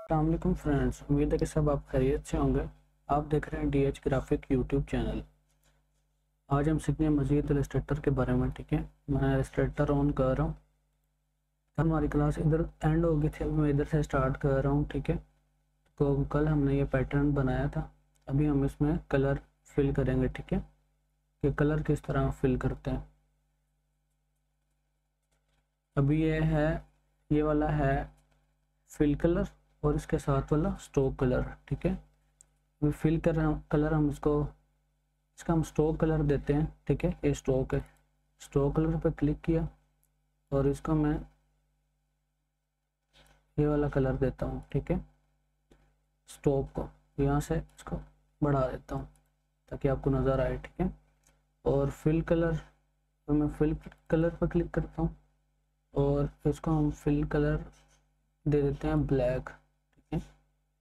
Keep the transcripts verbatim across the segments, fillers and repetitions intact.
अस्सलाम वालेकुम फ्रेंड्स, उम्मीद है कि सब आप खैरियत से होंगे। आप देख रहे हैं D H graphic YouTube channel. आज हम सीखने मज़ीद इलस्ट्रेटर के बारे में। ठीक है, मैं इलस्ट्रेटर ऑन कर रहा हूँ। हमारी क्लास इधर एंड हो गई थी, अभी मैं इधर से स्टार्ट कर रहा हूँ। ठीक है, तो कल हमने ये पैटर्न बनाया था, अभी हम इसमें कलर फिल करेंगे। ठीक है, कि कलर किस तरह फिल करते हैं। अभी ये है, ये वाला है फिल कलर और इसके साथ वाला स्ट्रोक कलर। ठीक है, अभी फिल कर कलर हम इसको इसका हम स्ट्रोक कलर देते हैं। ठीक है, ये स्ट्रोक है, स्ट्रोक कलर पे क्लिक किया और इसको मैं ये वाला कलर देता हूँ। ठीक है, स्ट्रोक को यहाँ से इसको बढ़ा देता हूँ ताकि आपको नज़र आए। ठीक है, और फिल कलर, तो मैं फिल कलर पर क्लिक करता हूँ और इसको हम फिल कलर दे देते हैं ब्लैक। ठीक है,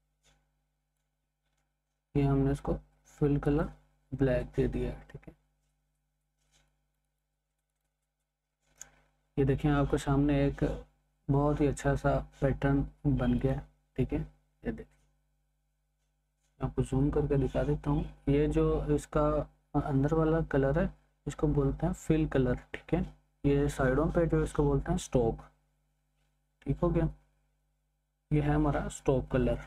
ये हमने इसको फिल कलर ब्लैक दे दिया है। ठीक है, ये देखें आपके सामने एक बहुत ही अच्छा सा पैटर्न बन गया। ठीक है, ये देखिए, आपको जूम करके दिखा देता हूँ। ये जो इसका अंदर वाला कलर है इसको बोलते हैं फिल कलर। ठीक है, ये साइडों पे जो इसको बोलते हैं स्ट्रोक। ठीक हो गया, ये है हमारा स्ट्रोक कलर।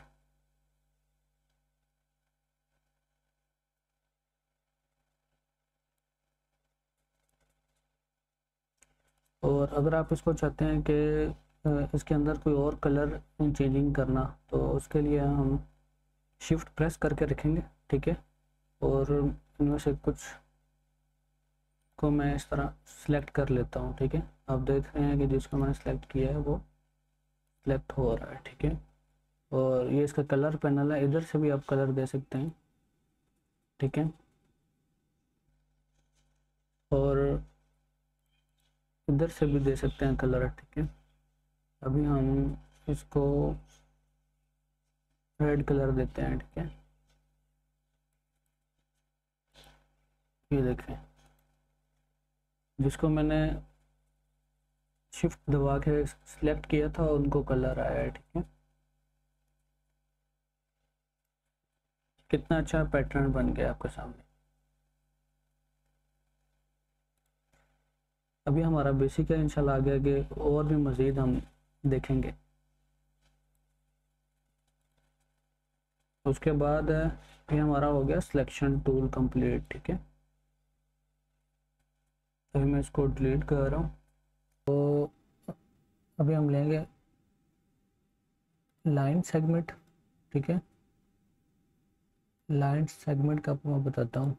और अगर आप इसको चाहते हैं कि इसके अंदर कोई और कलर चेंजिंग करना, तो उसके लिए हम शिफ्ट प्रेस करके रखेंगे। ठीक है, और इनमें से कुछ को मैं इस तरह सेलेक्ट कर लेता हूँ। ठीक है, आप देख रहे हैं कि जिसको मैंने सेलेक्ट किया है वो सेलेक्ट हो रहा है। ठीक है, और ये इसका कलर पैनल है, इधर से भी आप कलर दे सकते हैं। ठीक है, और इधर से भी दे सकते हैं कलर। ठीक है, अभी हम इसको रेड कलर देते हैं। ठीक है, ये देखें, जिसको मैंने शिफ्ट दबा के सिलेक्ट किया था उनको कलर आया है। ठीक है, कितना अच्छा पैटर्न बन गया आपके सामने। अभी हमारा बेसिक है, इंशाल्लाह आगे आगे और भी मज़ीद हम देखेंगे। उसके बाद ये हमारा हो गया सिलेक्शन टूल कंप्लीट। ठीक है, अभी मैं इसको डिलीट कर रहा हूँ। तो अभी हम लेंगे लाइन सेगमेंट। ठीक है, लाइन सेगमेंट का आपको मैं बताता हूँ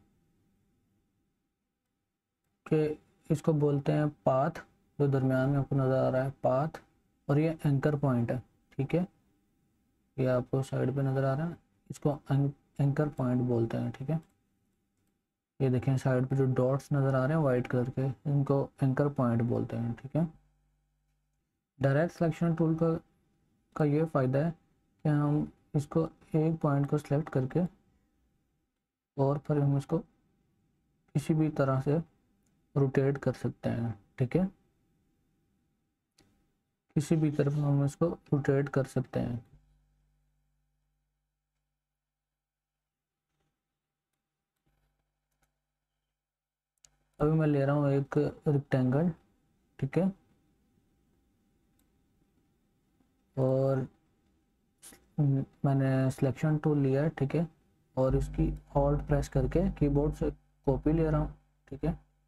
कि इसको बोलते हैं पाथ, जो दरमियान में आपको नज़र आ रहा है पाथ, और ये एंकर पॉइंट है। ठीक है, ये आपको साइड पे नज़र आ रहा है, इसको एंकर पॉइंट बोलते हैं। ठीक है, ये देखें साइड पे जो डॉट्स नज़र आ रहे हैं वाइट कलर के, इनको एंकर पॉइंट बोलते हैं। ठीक है, डायरेक्ट सिलेक्शन टूल का का ये फ़ायदा है कि हम इसको एक पॉइंट को सिलेक्ट करके और फिर हम इसको किसी भी तरह से रोटेट कर सकते हैं। ठीक है, किसी भी तरफ हम इसको रोटेट कर सकते हैं। अभी मैं ले रहा हूँ एक रेक्टेंगल। ठीक है, और मैंने सिलेक्शन टूल लिया है। ठीक है, और इसकी ऑल्ट प्रेस करके कीबोर्ड से कॉपी ले रहा हूँ। ठीक है,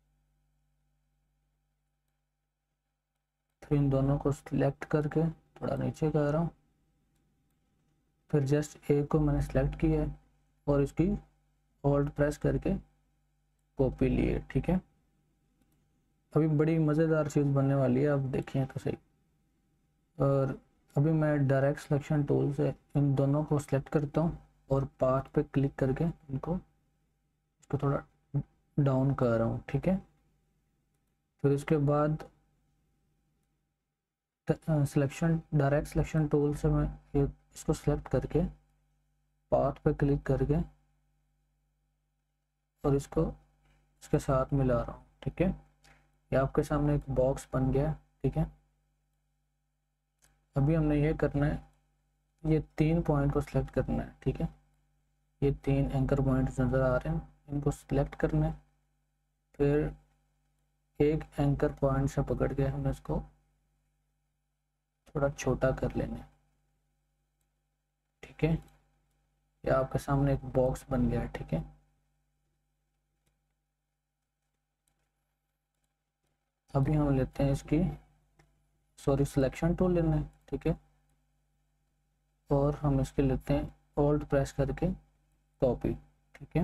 फिर इन दोनों को सिलेक्ट करके थोड़ा नीचे कर रहा हूँ, फिर जस्ट एक को मैंने सेलेक्ट किया है और इसकी ऑल्ट प्रेस करके कॉपी लिए। ठीक है, अभी बड़ी मज़ेदार चीज़ बनने वाली है, आप देखिए तो सही। और अभी मैं डायरेक्ट सिलेक्शन टूल से इन दोनों को सिलेक्ट करता हूँ और पाथ पे क्लिक करके इनको इसको थोड़ा डाउन कर रहा हूँ। ठीक है, फिर उसके बाद सिलेक्शन डायरेक्ट सिलेक्शन टूल से मैं ये इसको सिलेक्ट करके पाथ पे क्लिक करके और इसको इसके साथ मिला रहा हूँ। ठीक है, ये आपके सामने एक बॉक्स बन गया। ठीक है, अभी हमने ये करना है, ये तीन पॉइंट को सिलेक्ट करना है, ठीक है। ये तीन एंकर पॉइंट नज़र आ रहे हैं, इनको सिलेक्ट करना है। फिर एक एंकर पॉइंट से पकड़ के हमने इसको थोड़ा छोटा कर लेना है, ठीक है। ये आपके सामने एक बॉक्स बन गया है, ठीक है। अभी हम लेते हैं इसकी सॉरी सिलेक्शन टूल लेना है, ठीक है। और हम इसके लेते हैं ऑल्ट प्रेस करके कॉपी, ठीक है।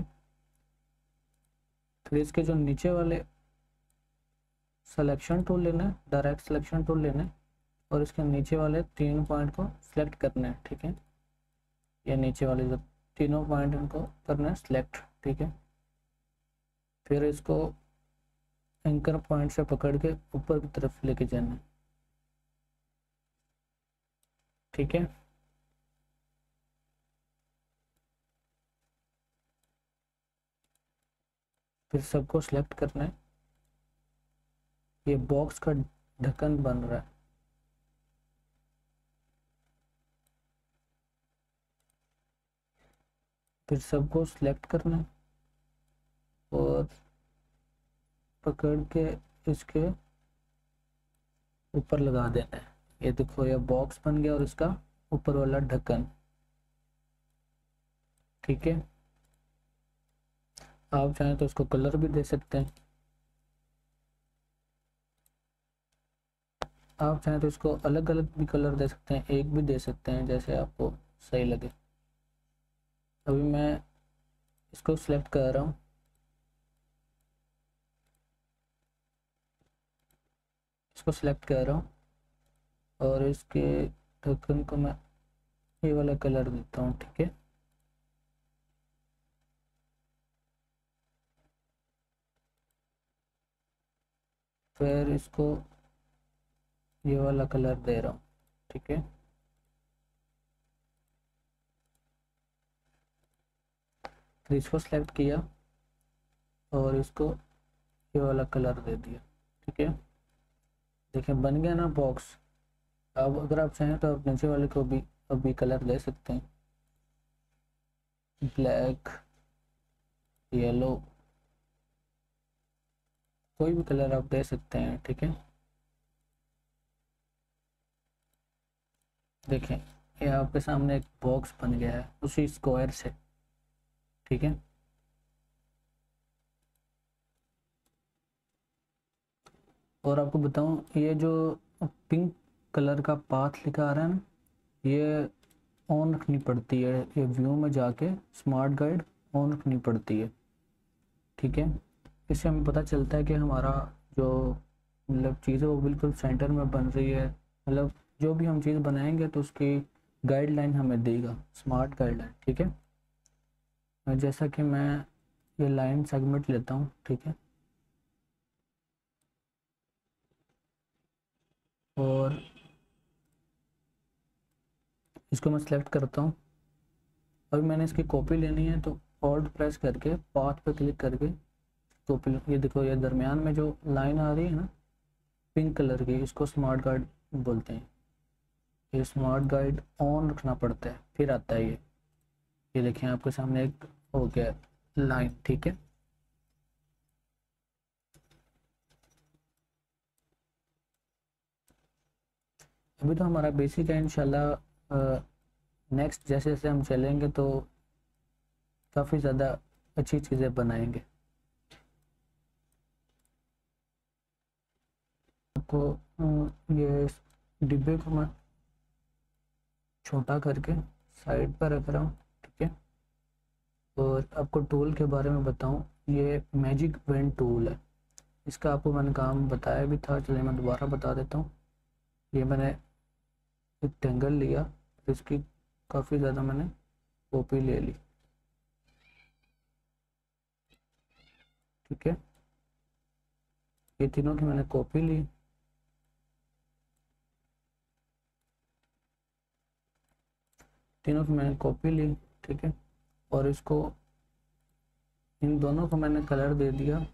फिर इसके जो नीचे वाले सिलेक्शन टूल लेना है, डायरेक्ट सिलेक्शन टूल लेना है, और इसके नीचे वाले तीन पॉइंट को सिलेक्ट करना है, ठीक है। ये नीचे वाले जो तीनों पॉइंट इनको करना है सिलेक्ट, ठीक है। फिर इसको एंकर पॉइंट से पकड़ के ऊपर की तरफ लेके जाना है, ठीक है। फिर सबको सिलेक्ट करना है। ये बॉक्स का ढक्कन बन रहा है, फिर सबको सिलेक्ट करना है और पकड़ के इसके ऊपर लगा देना है। ये देखो ये बॉक्स बन गया और इसका ऊपर वाला ढक्कन, ठीक है। आप चाहें तो इसको कलर भी दे सकते हैं, आप चाहें तो इसको अलग अलग भी कलर दे सकते हैं, एक भी दे सकते हैं, जैसे आपको सही लगे। अभी मैं इसको सिलेक्ट कर रहा हूँ, इसको सिलेक्ट कर रहा हूँ और इसके ढक्कन को मैं ये वाला कलर देता हूँ, ठीक है। फिर इसको ये वाला कलर दे रहा हूँ, ठीक है। फिर इसको सिलेक्ट किया और इसको ये वाला कलर दे दिया, ठीक है। देखिए बन गया ना बॉक्स। अब अगर आप चाहें तो आप नीचे वाले को भी अभी कलर दे सकते हैं, ब्लैक, येलो, कोई भी कलर आप दे सकते हैं, ठीक है। देखें ये आपके सामने एक बॉक्स बन गया है उसी स्क्वायर से, ठीक है। और आपको बताऊं ये जो पिंक कलर का पाथ लिखा आ रहा है ना, ये ऑन रखनी पड़ती है। ये व्यू में जाके स्मार्ट गाइड ऑन रखनी पड़ती है, ठीक है। इससे हमें पता चलता है कि हमारा जो मतलब चीज़ है वो बिल्कुल सेंटर में बन रही है। मतलब जो भी हम चीज़ बनाएंगे तो उसकी गाइडलाइन हमें देगा, स्मार्ट गाइडलाइन, ठीक है। जैसा कि मैं ये लाइन सेगमेंट लेता हूँ, ठीक है। और इसको मैं सिलेक्ट करता हूँ। अभी मैंने इसकी कॉपी लेनी है तो ऑल्ट प्रेस करके पाथ पे क्लिक करके कॉपी, ये देखो ये दरमियान में जो लाइन आ रही है ना पिंक कलर की, इसको स्मार्ट गाइड बोलते हैं। ये स्मार्ट गाइड ऑन रखना पड़ता है फिर आता है ये ये देखें आपके सामने एक हो गया लाइन, ठीक है। अभी तो हमारा बेसिक है, इंशाल्लाह नेक्स्ट जैसे जैसे हम चलेंगे तो काफ़ी ज़्यादा अच्छी चीज़ें बनाएंगे। आपको अ, ये डिब्बे को मैं छोटा करके साइड पर रख रहा हूँ, ठीक है। और आपको टूल के बारे में बताऊँ, ये मैजिक पेन टूल है। इसका आपको मैंने काम बताया भी था, चलिए मैं दोबारा बता देता हूँ। ये मैंने रेक्टेंगल लिया, इसकी काफ़ी ज़्यादा मैंने कॉपी ले ली, ठीक है। ये तीनों की मैंने कॉपी ली, तीनों की मैंने कॉपी ली, ठीक है। और इसको इन दोनों को मैंने कलर दे दिया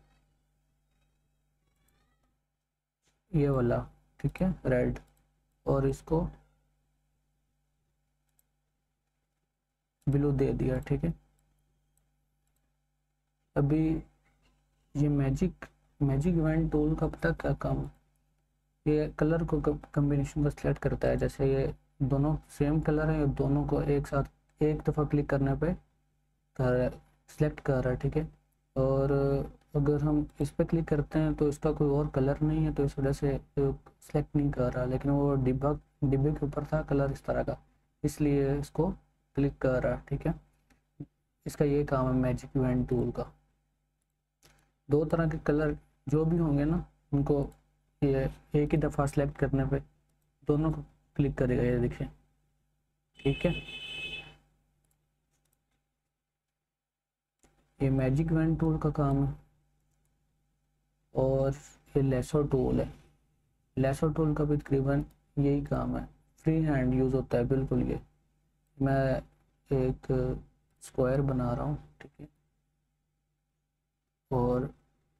ये वाला, ठीक है, रेड। और इसको ब्लू दे दिया, ठीक है। अभी ये मैजिक मैजिक इवेंट टूल का पता क्या काम है, ये कलर को कम्बिनेशन को सिलेक्ट करता है। जैसे ये दोनों सेम कलर है, दोनों को एक साथ एक दफ़ा क्लिक करने पे कर सिलेक्ट कर रहा है, ठीक है। और अगर हम इस पर क्लिक करते हैं तो इसका कोई और कलर नहीं है, तो इस वजह से सिलेक्ट नहीं कर रहा, लेकिन वो डिब्बा डिब्बे के ऊपर था कलर इस तरह का, इसलिए इसको क्लिक कर रहा है, ठीक है। इसका ये काम है मैजिक इवेंट टूल का। दो तरह के कलर जो भी होंगे ना, उनको ये एक ही दफ़ा सेलेक्ट करने पे दोनों को क्लिक करेगा, ये देखिए, ठीक है। ये मैजिक इवेंट टूल का काम है। और ये लेसो टूल है, लेसो टूल का भी तकरीबन यही काम है, फ्री हैंड यूज़ होता है बिल्कुल। ये मैं एक स्क्वायर बना रहा हूँ, ठीक है, और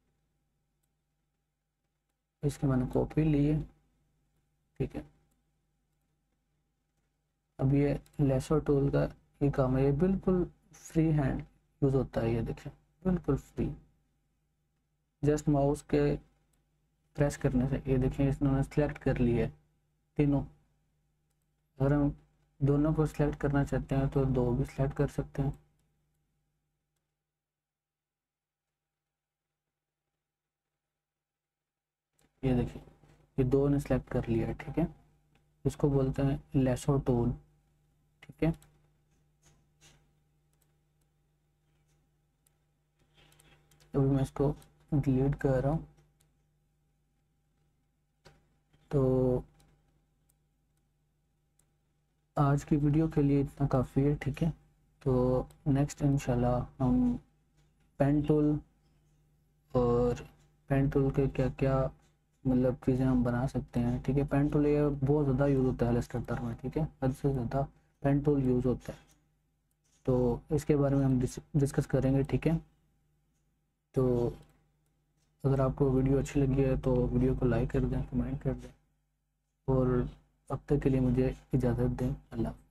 इसकी मैंने कॉपी ली है, ठीक है। अब ये लेसो टूल का ये काम है, ये बिल्कुल फ्री हैंड यूज़ होता है, ये देखिए बिल्कुल फ्री। जस्ट माउस के प्रेस करने से ये देखिए इसने सेलेक्ट कर लिया है तीनों। अगर हम दोनों को सिलेक्ट करना चाहते हैं तो दो भी सिलेक्ट कर सकते हैं। ये देखिए ये दो ने सिलेक्ट कर लिया है, ठीक है। इसको बोलते हैं लेसो टूल, ठीक है। अभी मैं इसको डिलीट कर रहा हूँ। तो आज की वीडियो के लिए इतना काफ़ी है, ठीक है। तो नेक्स्ट इंशाल्लाह हम पेन टूल और पेन टूल के क्या क्या मतलब चीज़ें हम बना सकते हैं, ठीक है। पेन टूल ये बहुत ज़्यादा यूज़ होता है इलस्ट्रेटर में, ठीक है, हद से ज़्यादा पेन टूल यूज़ होता है। तो इसके बारे में हम डिस्कस करेंगे, ठीक है। तो अगर आपको वीडियो अच्छी लगी है तो वीडियो को लाइक कर दें, कमेंट कर दें, और अब तक के लिए मुझे इजाज़त दें। अल्लाह।